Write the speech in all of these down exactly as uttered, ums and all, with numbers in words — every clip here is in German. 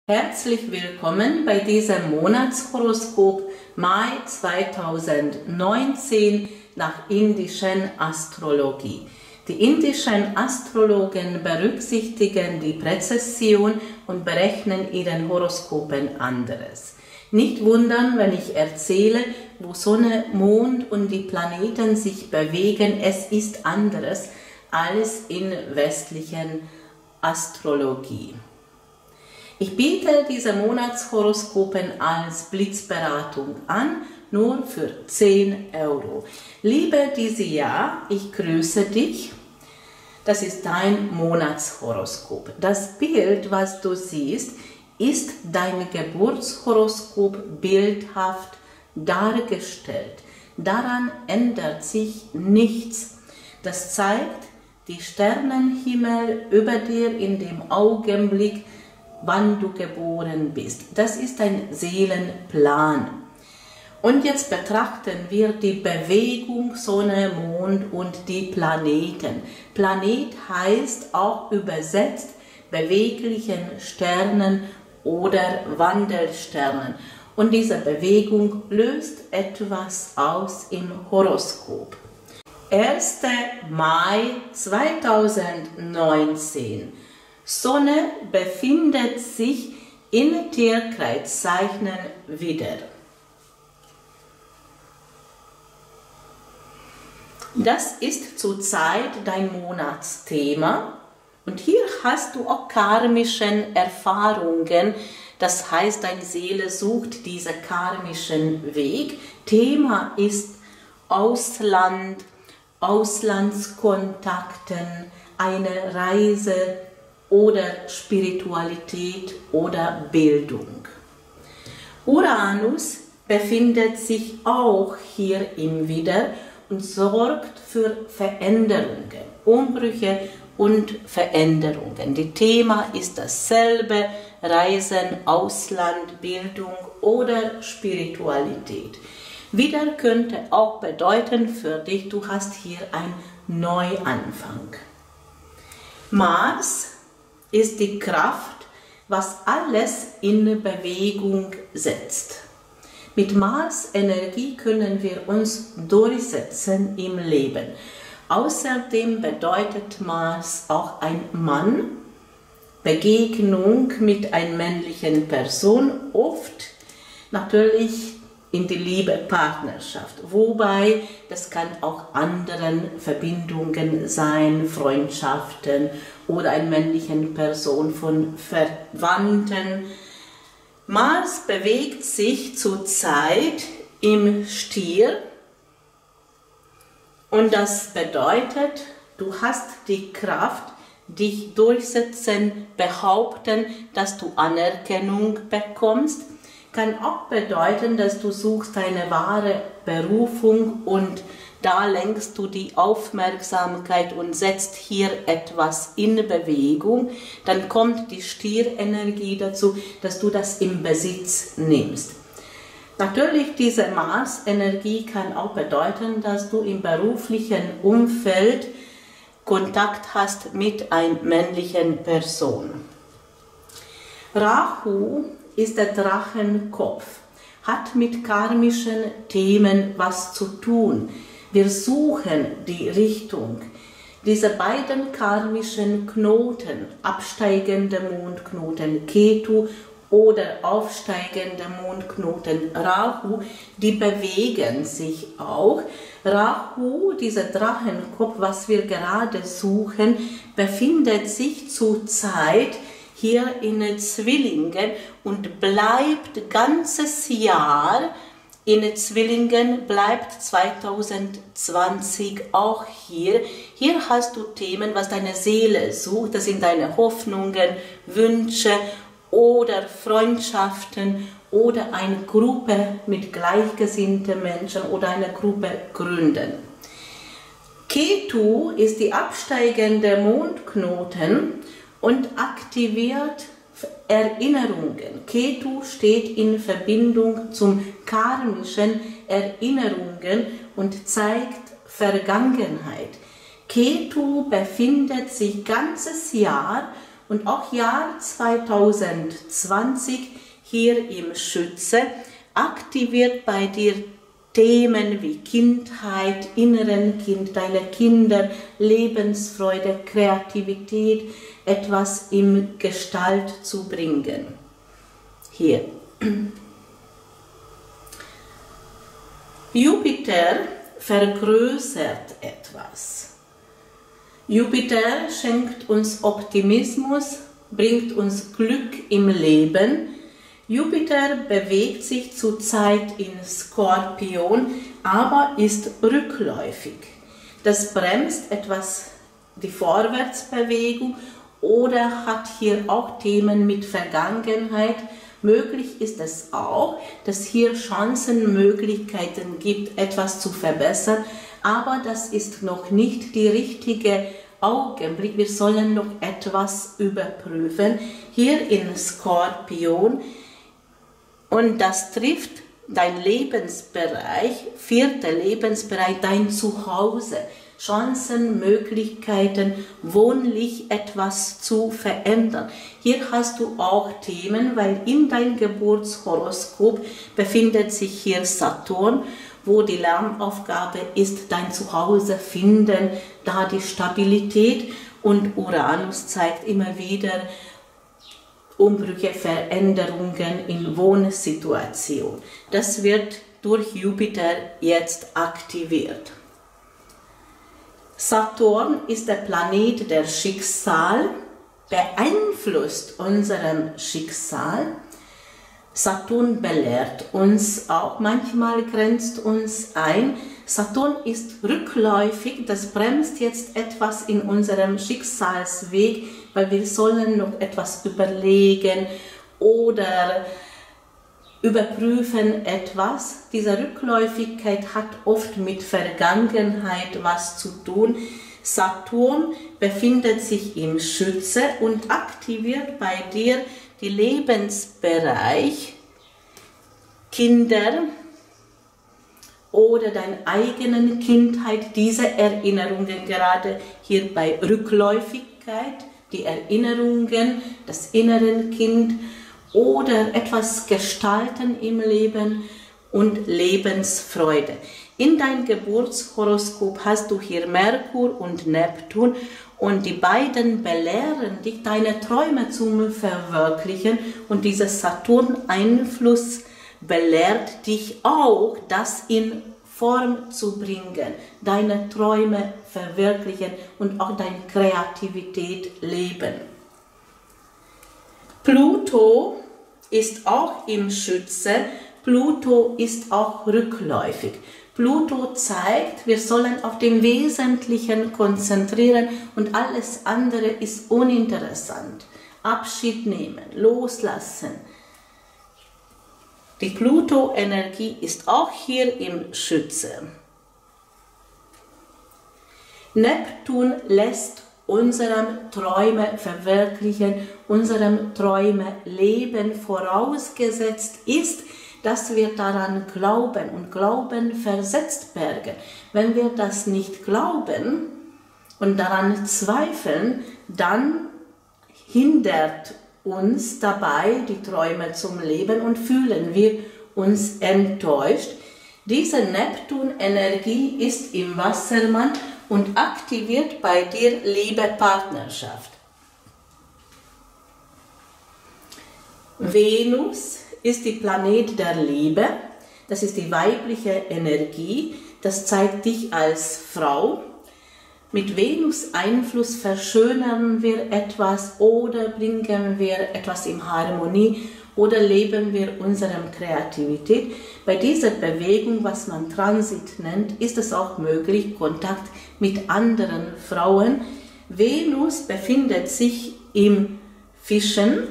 Herzlich willkommen bei diesem Monatshoroskop Mai zweitausendneunzehn nach indischen Astrologie. Die indischen Astrologen berücksichtigen die Präzession und berechnen ihren Horoskopen anderes. Nicht wundern, wenn ich erzähle, wo Sonne, Mond und die Planeten sich bewegen, es ist anderes als in westlichen Astrologie. Ich biete diese Monatshoroskopen als Blitzberatung an, nur für zehn Euro. Liebe Disia, ich grüße dich. Das ist dein Monatshoroskop. Das Bild, was du siehst, ist dein Geburtshoroskop bildhaft dargestellt. Daran ändert sich nichts. Das zeigt die Sternenhimmel über dir in dem Augenblick, wann du geboren bist. Das ist ein Seelenplan. Und jetzt betrachten wir die Bewegung Sonne, Mond und die Planeten. Planet heißt auch übersetzt beweglichen Sternen oder Wandelsternen. Und diese Bewegung löst etwas aus im Horoskop. erster Mai zweitausendneunzehn. Sonne befindet sich in Tierkreiszeichen Widder. Das ist zurzeit dein Monatsthema und hier hast du auch karmischen Erfahrungen. Das heißt, deine Seele sucht diesen karmischen Weg. Thema ist Ausland, Auslandskontakten, eine Reise oder Spiritualität oder Bildung. Uranus befindet sich auch hier im Widder und sorgt für Veränderungen, Umbrüche und Veränderungen. Das Thema ist dasselbe: Reisen, Ausland, Bildung oder Spiritualität. Widder könnte auch bedeuten für dich, du hast hier einen Neuanfang. Mars ist die Kraft, was alles in Bewegung setzt. Mit Mars-Energie können wir uns durchsetzen im Leben. Außerdem bedeutet Mars auch ein Mann, Begegnung mit einer männlichen Person, oft natürlich in die Liebe, Partnerschaft. Wobei, das kann auch anderen Verbindungen sein, Freundschaften oder eine männliche Person von Verwandten. Mars bewegt sich zurzeit im Stier und das bedeutet, du hast die Kraft, dich durchsetzen, behaupten, dass du Anerkennung bekommst. Kann auch bedeuten, dass du suchst deine wahre Berufung und da lenkst du die Aufmerksamkeit und setzt hier etwas in Bewegung. Dann kommt die Stierenergie dazu, dass du das im Besitz nimmst. Natürlich, diese Mars-Energie kann auch bedeuten, dass du im beruflichen Umfeld Kontakt hast mit einer männlichen Person. Rahu ist der Drachenkopf, hat mit karmischen Themen was zu tun. Wir suchen die Richtung. Diese beiden karmischen Knoten, absteigende Mondknoten Ketu oder aufsteigende Mondknoten Rahu, die bewegen sich auch. Rahu, dieser Drachenkopf, was wir gerade suchen, befindet sich zurzeit hier in Zwillingen und bleibt ganzes Jahr in Zwillingen, bleibt zweitausendzwanzig auch hier. Hier hast du Themen, was deine Seele sucht, das sind deine Hoffnungen, Wünsche oder Freundschaften oder eine Gruppe mit gleichgesinnten Menschen oder eine Gruppe gründen. Ketu ist die absteigende Mondknoten und aktiviert Erinnerungen. Ketu steht in Verbindung zum karmischen Erinnerungen und zeigt Vergangenheit. Ketu befindet sich ganzes Jahr Und auch Jahr zweitausendzwanzig hier im Schütze aktiviert bei dir Themen wie Kindheit, inneren Kind, deine Kinder, Lebensfreude, Kreativität, etwas in Gestalt zu bringen. Hier. Jupiter vergrößert etwas. Jupiter schenkt uns Optimismus, bringt uns Glück im Leben. Jupiter bewegt sich zurzeit in Skorpion, aber ist rückläufig. Das bremst etwas die Vorwärtsbewegung oder hat hier auch Themen mit Vergangenheit. Möglich ist es auch, dass hier Chancen, Möglichkeiten gibt, etwas zu verbessern, aber das ist noch nicht die richtige Augenblick. Wir sollen noch etwas überprüfen. Hier in Skorpion, und das trifft dein Lebensbereich, vierter Lebensbereich, dein Zuhause. Chancen, Möglichkeiten, wohnlich etwas zu verändern. Hier hast du auch Themen, weil in deinem Geburtshoroskop befindet sich hier Saturn, wo die Lernaufgabe ist, dein Zuhause finden, da die Stabilität, und Uranus zeigt immer wieder Umbrüche, Veränderungen in Wohnsituation. Das wird durch Jupiter jetzt aktiviert. Saturn ist der Planet der Schicksal, beeinflusst unserem Schicksal. Saturn belehrt uns auch, manchmal grenzt uns ein. Saturn ist rückläufig, das bremst jetzt etwas in unserem Schicksalsweg, weil wir sollen noch etwas überlegen oder überprüfen etwas. Diese Rückläufigkeit hat oft mit Vergangenheit was zu tun. Saturn befindet sich im Schütze und aktiviert bei dir die Lebensbereich Kinder oder deine eigenen Kindheit, diese Erinnerungen, gerade hier bei Rückläufigkeit, die Erinnerungen, das innere Kind, oder etwas gestalten im Leben und Lebensfreude. In deinem Geburtshoroskop hast du hier Merkur und Neptun, und die beiden belehren dich, deine Träume zu verwirklichen, und dieser Saturn-Einfluss belehrt dich auch, das in Form zu bringen, deine Träume verwirklichen und auch deine Kreativität leben. Pluto ist auch im Schütze, Pluto ist auch rückläufig. Pluto zeigt, wir sollen auf dem Wesentlichen konzentrieren und alles andere ist uninteressant. Abschied nehmen, loslassen. Die Pluto-Energie ist auch hier im Schütze. Neptun lässt unserem Träume verwirklichen, unserem Träume leben, vorausgesetzt ist, dass wir daran glauben, und Glauben versetzt Berge. Wenn wir das nicht glauben und daran zweifeln, dann hindert uns dabei die Träume zum Leben und fühlen wir uns enttäuscht. Diese Neptun-Energie ist im Wassermann und aktiviert bei dir Liebe, Partnerschaft. Venus ist die Planet der Liebe, das ist die weibliche Energie, das zeigt dich als Frau. Mit Venus Einfluss verschönern wir etwas oder bringen wir etwas in Harmonie oder leben wir unsere Kreativität. Bei dieser Bewegung, was man Transit nennt, ist es auch möglich, Kontakt mit anderen Frauen. Venus befindet sich im Fischen.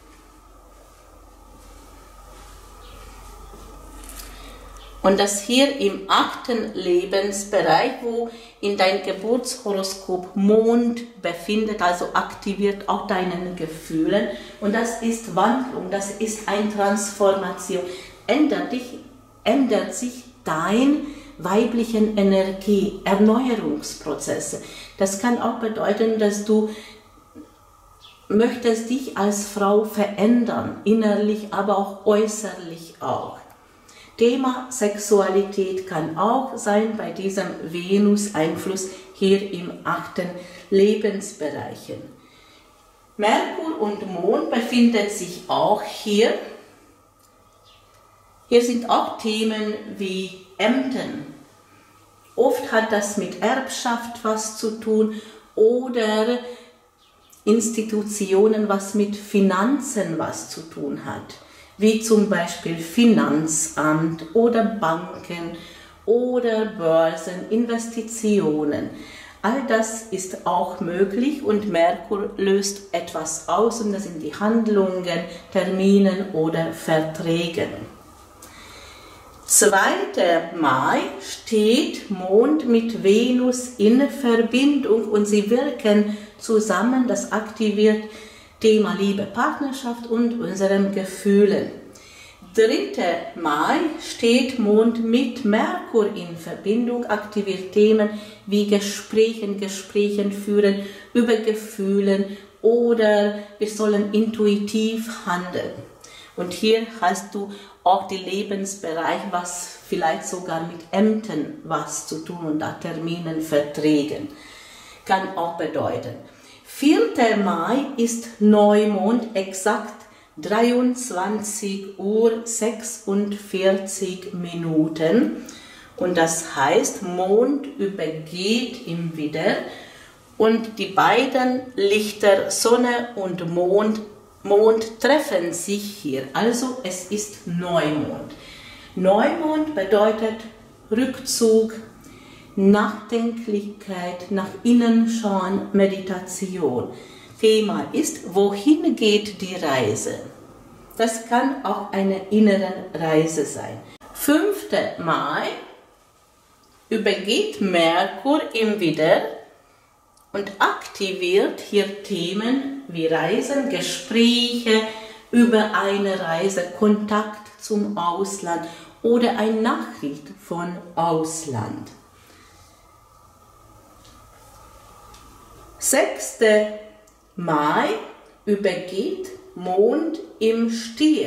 Und das hier im achten Lebensbereich, wo in dein Geburtshoroskop Mond befindet, also aktiviert auch deine Gefühle. Und das ist Wandlung, das ist eine Transformation. Ändert, dich, ändert sich deine weibliche Energie, Erneuerungsprozesse. Das kann auch bedeuten, dass du möchtest dich als Frau verändern, innerlich, aber auch äußerlich auch. Thema Sexualität kann auch sein bei diesem Venus-Einfluss hier im achten Lebensbereichen. Merkur und Mond befinden sich auch hier. Hier sind auch Themen wie Ämter. Oft hat das mit Erbschaft was zu tun oder Institutionen, was mit Finanzen was zu tun hat, wie zum Beispiel Finanzamt oder Banken oder Börsen, Investitionen. All das ist auch möglich und Merkur löst etwas aus und das sind die Handlungen, Terminen oder Verträge. zweiter Mai steht Mond mit Venus in Verbindung und sie wirken zusammen, das aktiviert Thema Liebe, Partnerschaft und unseren Gefühlen. dritter Mai steht Mond mit Merkur in Verbindung, aktiviert Themen wie Gesprächen, Gesprächen führen über Gefühlen oder wir sollen intuitiv handeln. Und hier hast du auch die Lebensbereiche, was vielleicht sogar mit Ämtern was zu tun und da Terminen, Verträgen. Kann auch bedeuten. vierter Mai ist Neumond, exakt dreiundzwanzig Uhr sechsundvierzig Minuten. Und das heißt, Mond übergeht im Widder und die beiden Lichter, Sonne und Mond, Mond treffen sich hier. Also es ist Neumond. Neumond bedeutet Rückzug, Nachdenklichkeit, nach innen schauen, Meditation. Thema ist, wohin geht die Reise? Das kann auch eine innere Reise sein. fünfter Mai übergeht Merkur im Widder und aktiviert hier Themen wie Reisen, Gespräche über eine Reise, Kontakt zum Ausland oder eine Nachricht von Ausland. sechster Mai übergeht Mond im Stier.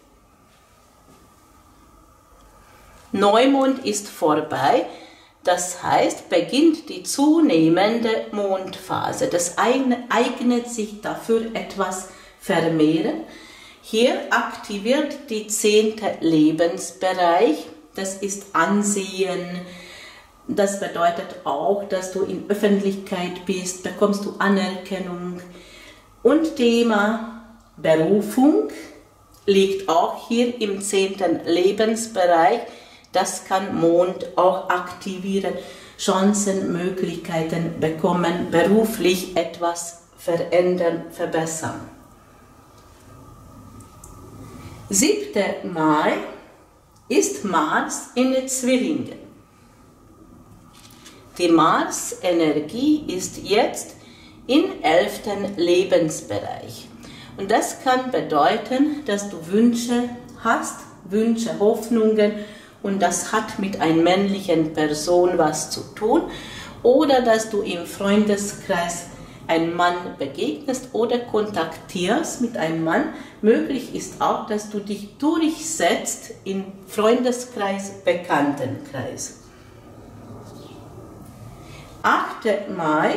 Neumond ist vorbei, das heißt, beginnt die zunehmende Mondphase. Das eignet sich dafür etwas vermehren. Hier aktiviert die zehnte Lebensbereich, das ist Ansehen. Das bedeutet auch, dass du in Öffentlichkeit bist, bekommst du Anerkennung. Und Thema Berufung liegt auch hier im zehnten Lebensbereich. Das kann Mond auch aktivieren, Chancen, Möglichkeiten bekommen, beruflich etwas verändern, verbessern. siebter Mai ist Mars in Zwillingen. Die Mars-Energie ist jetzt im elften Lebensbereich. Und das kann bedeuten, dass du Wünsche hast, Wünsche, Hoffnungen, und das hat mit einer männlichen Person was zu tun. Oder dass du im Freundeskreis einem Mann begegnest oder kontaktierst mit einem Mann. Möglich ist auch, dass du dich durchsetzt im Freundeskreis, Bekanntenkreis. achter Mai,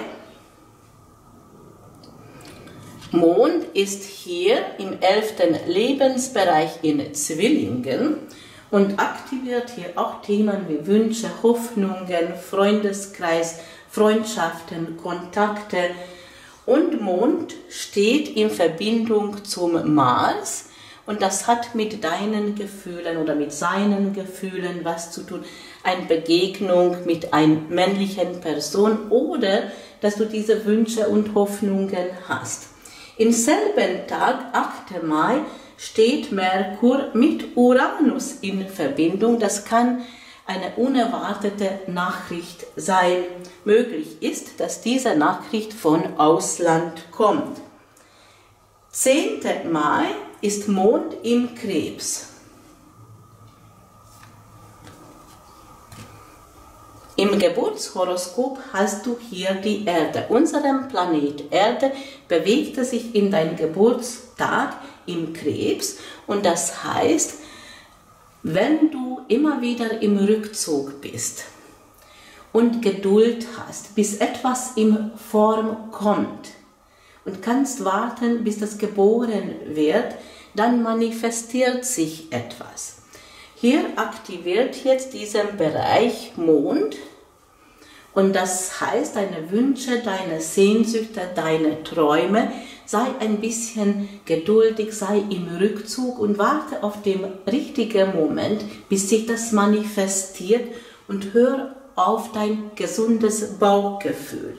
Mond ist hier im elften Lebensbereich in Zwillingen und aktiviert hier auch Themen wie Wünsche, Hoffnungen, Freundeskreis, Freundschaften, Kontakte. Und Mond steht in Verbindung zum Mars und das hat mit deinen Gefühlen oder mit seinen Gefühlen was zu tun. Eine Begegnung mit einer männlichen Person oder dass du diese Wünsche und Hoffnungen hast. Im selben Tag, achter Mai, steht Merkur mit Uranus in Verbindung. Das kann eine unerwartete Nachricht sein. Möglich ist, dass diese Nachricht von Ausland kommt. zehnter Mai ist Mond im Krebs. Im Geburtshoroskop hast du hier die Erde. Unser Planet Erde bewegte sich in deinem Geburtstag im Krebs und das heißt, wenn du immer wieder im Rückzug bist und Geduld hast, bis etwas in Form kommt und kannst warten, bis das geboren wird, dann manifestiert sich etwas. Hier aktiviert jetzt diesen Bereich Mond und das heißt, deine Wünsche, deine Sehnsüchte, deine Träume, sei ein bisschen geduldig, sei im Rückzug und warte auf den richtigen Moment, bis sich das manifestiert und hör auf dein gesundes Bauchgefühl.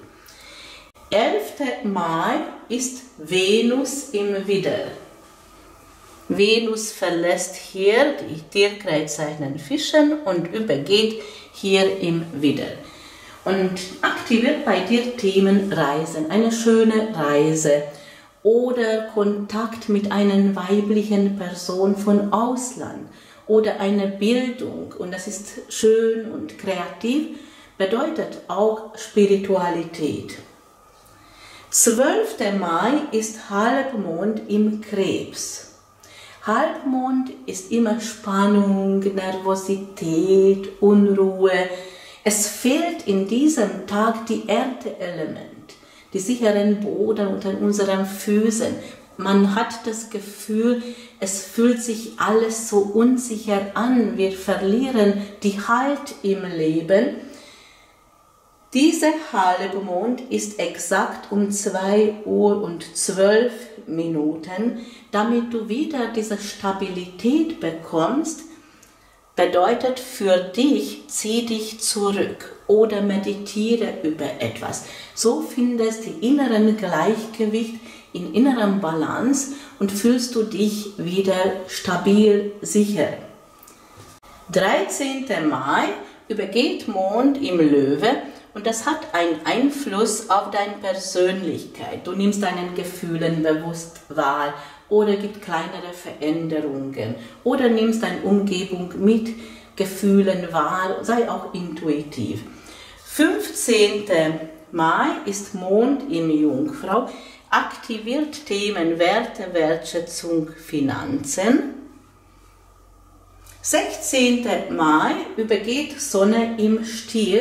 elfter Mai ist Venus im Widder. Venus verlässt hier die Tierkreiszeichen Fischen und übergeht hier im Widder. Und aktiviert bei dir Themen Reisen, eine schöne Reise oder Kontakt mit einer weiblichen Person von Ausland oder eine Bildung. Und das ist schön und kreativ, bedeutet auch Spiritualität. zwölfter Mai ist Halbmond im Krebs. Halbmond ist immer Spannung, Nervosität, Unruhe. Es fehlt in diesem Tag die Erdeelement, die sicheren Boden unter unseren Füßen. Man hat das Gefühl, es fühlt sich alles so unsicher an. Wir verlieren die Halt im Leben. Dieser Halbmond ist exakt um zwei Uhr und zwölf Minuten. Damit du wieder diese Stabilität bekommst, bedeutet für dich, zieh dich zurück oder meditiere über etwas. So findest du inneren Gleichgewicht, in innerem Balance und fühlst du dich wieder stabil, sicher. dreizehnter Mai übergeht Mond im Löwe. Und das hat einen Einfluss auf deine Persönlichkeit. Du nimmst deinen Gefühlen bewusst wahr oder gibt kleinere Veränderungen oder nimmst deine Umgebung mit Gefühlen wahr, sei auch intuitiv. fünfzehnter Mai ist Mond im Jungfrau, aktiviert Themen Werte, Wertschätzung, Finanzen. sechzehnter Mai übergeht Sonne im Stier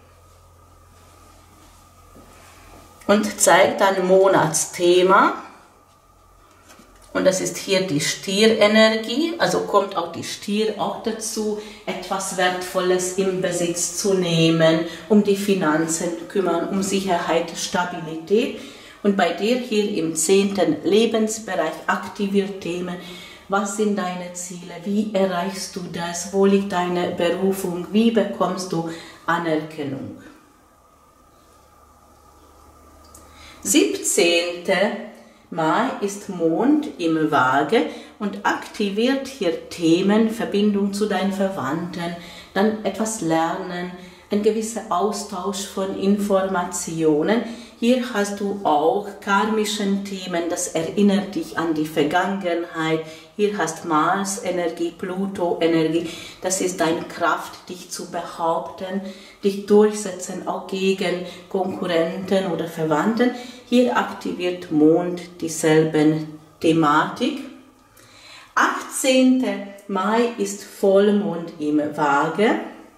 und zeigt ein Monatsthema. Und das ist hier die Stierenergie, also kommt auch die Stier auch dazu, etwas Wertvolles im Besitz zu nehmen, um die Finanzen kümmern, um Sicherheit, Stabilität. Und bei dir hier im zehnten Lebensbereich aktiviert Themen. Was sind deine Ziele? Wie erreichst du das? Wo liegt deine Berufung? Wie bekommst du Anerkennung? siebzehnter Mai ist Mond im Waage und aktiviert hier Themen, Verbindung zu deinen Verwandten, dann etwas lernen, ein gewisser Austausch von Informationen. Hier hast du auch karmischen Themen, das erinnert dich an die Vergangenheit. Hier hast Mars-Energie, Pluto-Energie, das ist deine Kraft, dich zu behaupten, dich durchsetzen, auch gegen Konkurrenten oder Verwandten. Hier aktiviert Mond dieselben Thematik. achtzehnter Mai ist Vollmond im Waage.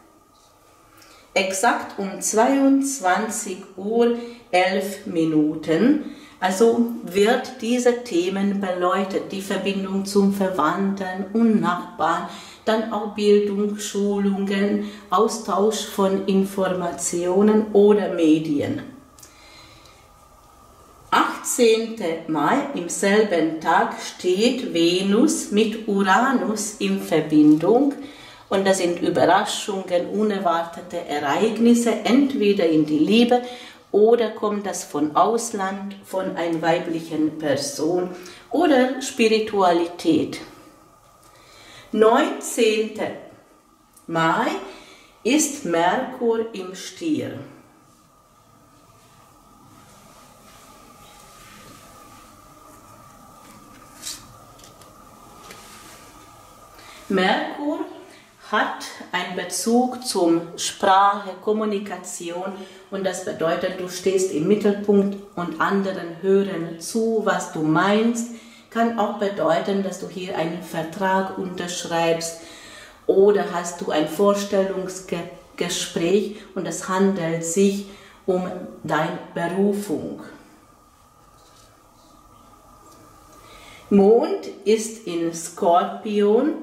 Exakt um zweiundzwanzig Uhr elf Minuten. Also wird diese Themen beleuchtet, die Verbindung zum Verwandten und Nachbarn, dann auch Bildung, Schulungen, Austausch von Informationen oder Medien. achtzehnter Mai, im selben Tag, steht Venus mit Uranus in Verbindung. Und das sind Überraschungen, unerwartete Ereignisse, entweder in die Liebe oder kommt das von Ausland, von einer weiblichen Person oder Spiritualität. neunzehnter Mai ist Merkur im Stier. Merkur hat einen Bezug zum Sprache, Kommunikation und das bedeutet, du stehst im Mittelpunkt und anderen hören zu, was du meinst. Kann auch bedeuten, dass du hier einen Vertrag unterschreibst oder hast du ein Vorstellungsgespräch und es handelt sich um deine Berufung. Mond ist in Skorpion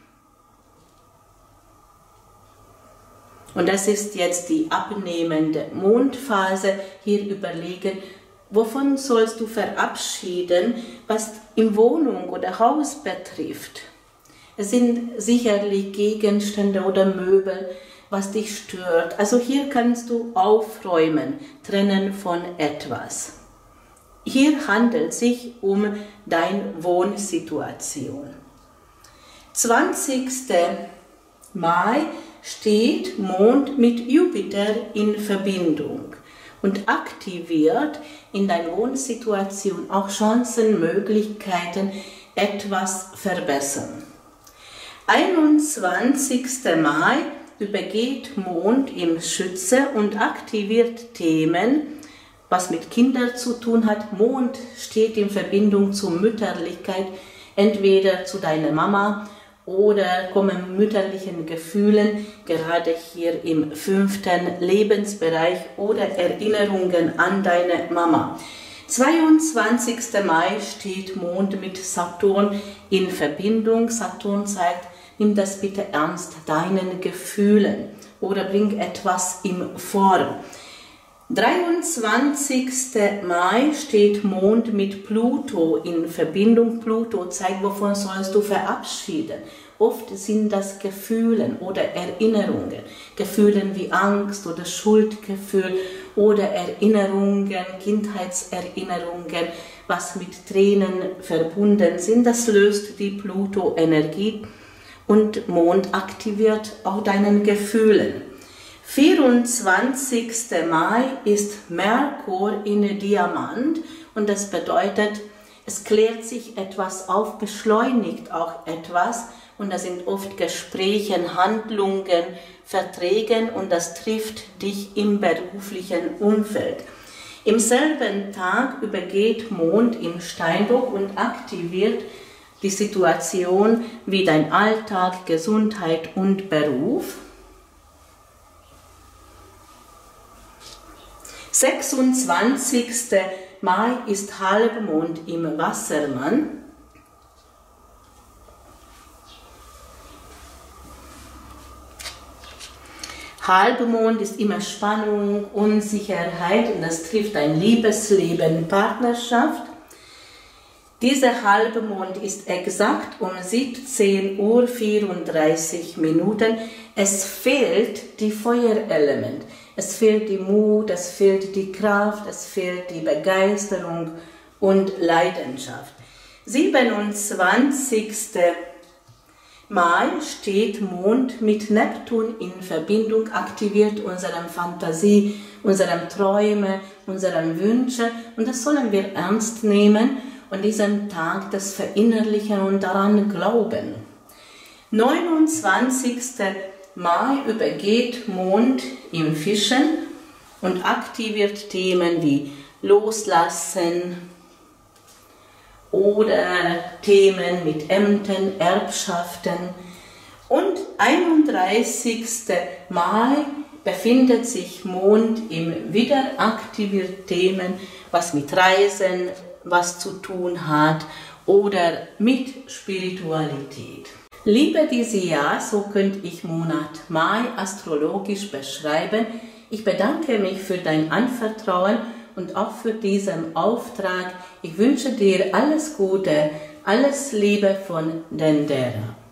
und das ist jetzt die abnehmende Mondphase. Hier überlegen, wovon sollst du verabschieden, was in Wohnung oder Haus betrifft. Es sind sicherlich Gegenstände oder Möbel, was dich stört. Also hier kannst du aufräumen, trennen von etwas. Hier handelt es sich um deine Wohnsituation. zwanzigsten Mai steht Mond mit Jupiter in Verbindung und aktiviert in deiner Wohnsituation auch Chancen, Möglichkeiten, etwas verbessern. einundzwanzigsten Mai übergeht Mond im Schütze und aktiviert Themen, was mit Kindern zu tun hat. Mond steht in Verbindung zur Mütterlichkeit, entweder zu deiner Mama oder kommen mütterlichen Gefühlen, gerade hier im fünften Lebensbereich oder Erinnerungen an deine Mama. zweiundzwanzigsten Mai steht Mond mit Saturn in Verbindung. Saturn sagt, nimm das bitte ernst, deinen Gefühlen oder bring etwas in Form. dreiundzwanzigsten Mai steht Mond mit Pluto in Verbindung. Pluto zeigt, wovon sollst du verabschieden. Oft sind das Gefühle oder Erinnerungen. Gefühle wie Angst oder Schuldgefühl oder Erinnerungen, Kindheitserinnerungen, was mit Tränen verbunden sind. Das löst die Pluto-Energie und Mond aktiviert auch deinen Gefühlen. vierundzwanzigsten Mai ist Merkur in Diamant und das bedeutet, es klärt sich etwas auf, beschleunigt auch etwas und das sind oft Gespräche, Handlungen, Verträge und das trifft dich im beruflichen Umfeld. Im selben Tag übergeht Mond im Steinbock und aktiviert die Situation wie dein Alltag, Gesundheit und Beruf. sechsundzwanzigsten Mai ist Halbmond im Wassermann. Halbmond ist immer Spannung, Unsicherheit und das trifft dein Liebesleben, Partnerschaft. Dieser Halbmond ist exakt um siebzehn Uhr vierunddreißig Minuten. Es fehlt die Feuerelement. Es fehlt die Mut, es fehlt die Kraft, es fehlt die Begeisterung und Leidenschaft. siebenundzwanzigsten Mai steht Mond mit Neptun in Verbindung, aktiviert unsere Fantasie, unsere Träume, unsere Wünsche und das sollen wir ernst nehmen und diesem Tag das verinnerlichen und daran glauben. neunundzwanzigsten Mai übergeht Mond im Fischen und aktiviert Themen wie Loslassen oder Themen mit Ämtern, Erbschaften. Und einunddreißigsten Mai befindet sich Mond im wieder aktiviert Themen, was mit Reisen, was zu tun hat oder mit Spiritualität. Liebe dieses Jahr, so könnte ich Monat Mai astrologisch beschreiben. Ich bedanke mich für dein Anvertrauen und auch für diesen Auftrag. Ich wünsche dir alles Gute, alles Liebe von Dendera.